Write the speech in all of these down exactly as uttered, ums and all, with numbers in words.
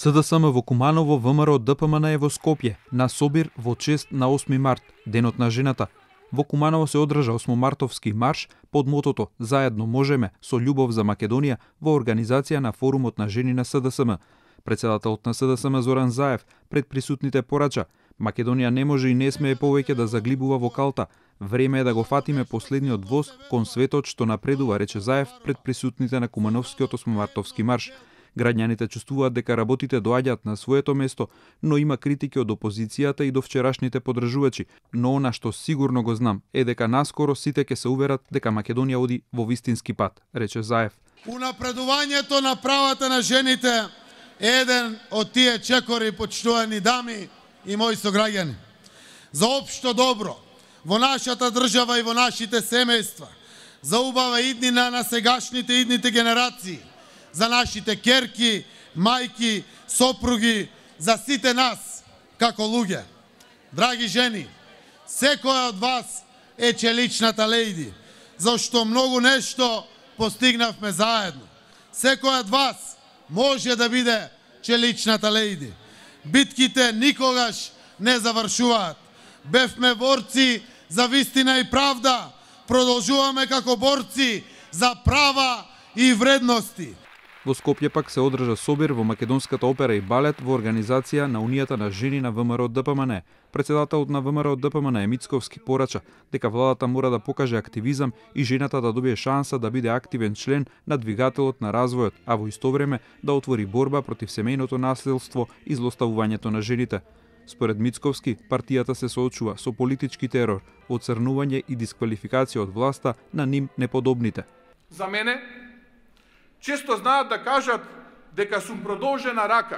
СДСМ во Куманово, ВМРО Д П М Н е во Скопје, на собир во чест на осми март, Денот на жената. Во Куманово се одржа осмомартовски марш под мотото "Заедно можеме со љубов за Македонија" во организација на Форумот на жени на СДСМ. Председателот на СДСМ Зоран Заев пред присутните порача: Македонија не може и не смее повеќе да заглибува во калта. Време е да го фатиме последниот воз кон светот што напредува, рече Заев пред присутните на Кумановскиот осмомартовски марш. Граѓаните чувствуваат дека работите доаѓаат на своето место, но има критики од опозицијата и до вчерашните подржувачи. Но она што сигурно го знам е дека наскоро сите ќе се уверат дека Македонија оди во вистински пат, рече Заев. Унапредувањето на правата на жените е еден од тие чекори, почитувани дами и мои сограѓани. За општо добро во нашата држава и во нашите семејства, за убава иднина на сегашните идните генерации, за нашите керки, мајки, сопруги, за сите нас како луѓе. Драги жени, секоја од вас е челичната лејди, зашто многу нешто постигнавме заедно. Секоја од вас може да биде челичната лејди. Битките никогаш не завршуваат. Бевме борци за вистина и правда, продолжуваме како борци за права и вредности. Во Скопје пак се одржа собир во Македонската опера и балет во организација на Унијата на жени на ВМРО Д П М Н. Председателот на ВМРО Д П М Н Мицковски порача дека владата мора да покаже активизам и жената да добие шанса да биде активен член на двигателот на развојот, а во исто време да отвори борба против семејното насилство и злоставувањето на жените. Според Мицковски, партијата се соочува со политички терор, оцрнување и дисквалификација од власта на ним неподобните. За мене често знаат да кажат дека сум продолжена рака,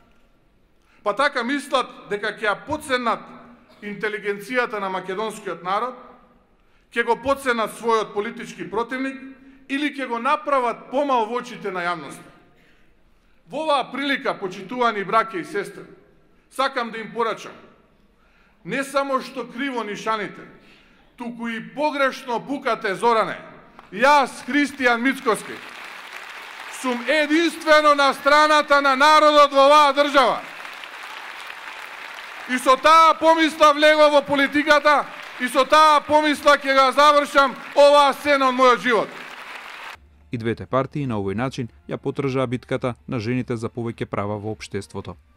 па така мислат дека ќе ја потценат интелигенцијата на македонскиот народ, ќе го потценат својот политички противник или ќе го направат помал во очите на јавноста. Во оваа прилика, почитувани браќа и сестри, сакам да им порачам: не само што криво нишаните, туку и погрешно букате, Зоране. Јас, Христијан Мицковски, сум единствено на страната на народот во оваа држава. И со таа помисла влегов во политиката, и со таа помисла ќе го завршам оваа сцена од мојот живот. И двете партии на овој начин ја потржаа битката на жените за повеќе права во општеството.